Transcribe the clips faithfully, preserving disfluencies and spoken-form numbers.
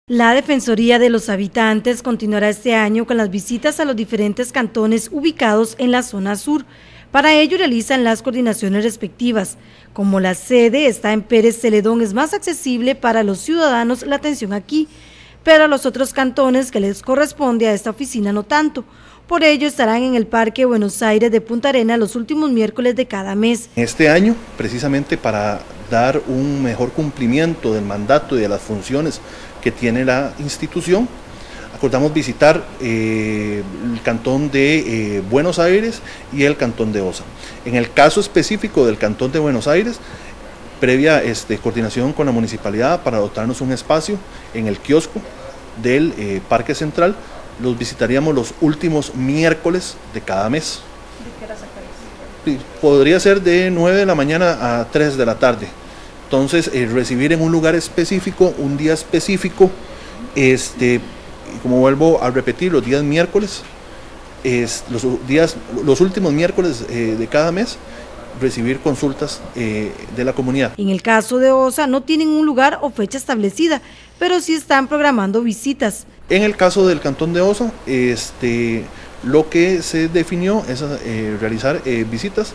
La Defensoría de los Habitantes continuará este año con las visitas a los diferentes cantones ubicados en la zona sur. Para ello realizan las coordinaciones respectivas. Como la sede está en Pérez Celedón, es más accesible para los ciudadanos la atención aquí, pero a los otros cantones que les corresponde a esta oficina no tanto. Por ello estarán en el Parque Buenos Aires de Punta Arenas los últimos miércoles de cada mes. Este año, precisamente para dar un mejor cumplimiento del mandato y de las funciones que tiene la institución, acordamos visitar eh, el cantón de eh, Buenos Aires y el cantón de Osa. En el caso específico del cantón de Buenos Aires, previa este, coordinación con la municipalidad para dotarnos un espacio en el kiosco del eh, Parque Central, los visitaríamos los últimos miércoles de cada mes. ¿De qué hora sacarías? Podría ser de nueve de la mañana a tres de la tarde. Entonces, eh, recibir en un lugar específico, un día específico, este, como vuelvo a repetir, los días miércoles, es, los, días, los últimos miércoles eh, de cada mes, recibir consultas eh, de la comunidad. En el caso de Osa no tienen un lugar o fecha establecida, pero sí están programando visitas. En el caso del cantón de Osa, este, lo que se definió es eh, realizar eh, visitas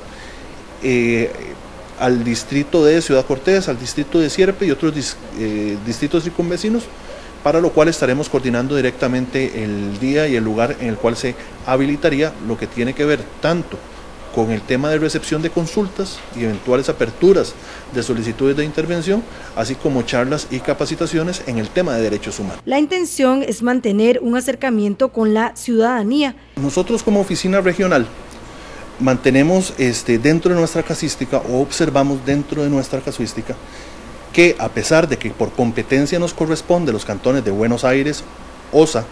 eh, al distrito de Ciudad Cortés, al distrito de Sierpe y otros dis, eh, distritos circunvecinos, para lo cual estaremos coordinando directamente el día y el lugar en el cual se habilitaría lo que tiene que ver tanto con el tema de recepción de consultas y eventuales aperturas de solicitudes de intervención, así como charlas y capacitaciones en el tema de derechos humanos. La intención es mantener un acercamiento con la ciudadanía. Nosotros como oficina regional mantenemos este, dentro de nuestra casuística o observamos dentro de nuestra casuística que a pesar de que por competencia nos corresponde los cantones de Buenos Aires, Osa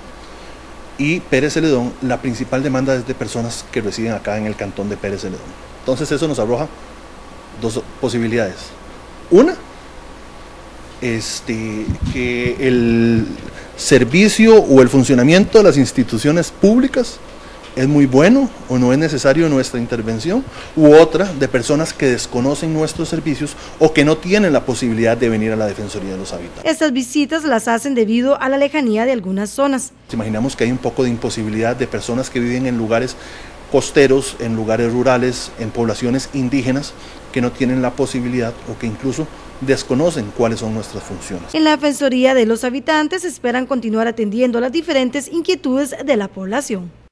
y Pérez Celedón, la principal demanda es de personas que residen acá en el cantón de Pérez Celedón. Entonces eso nos arroja dos posibilidades. Una, este, que el servicio o el funcionamiento de las instituciones públicas es muy bueno o no es necesario nuestra intervención, u otra de personas que desconocen nuestros servicios o que no tienen la posibilidad de venir a la Defensoría de los Habitantes. Estas visitas las hacen debido a la lejanía de algunas zonas. Imaginamos que hay un poco de imposibilidad de personas que viven en lugares costeros, en lugares rurales, en poblaciones indígenas que no tienen la posibilidad o que incluso desconocen cuáles son nuestras funciones. En la Defensoría de los Habitantes esperan continuar atendiendo las diferentes inquietudes de la población.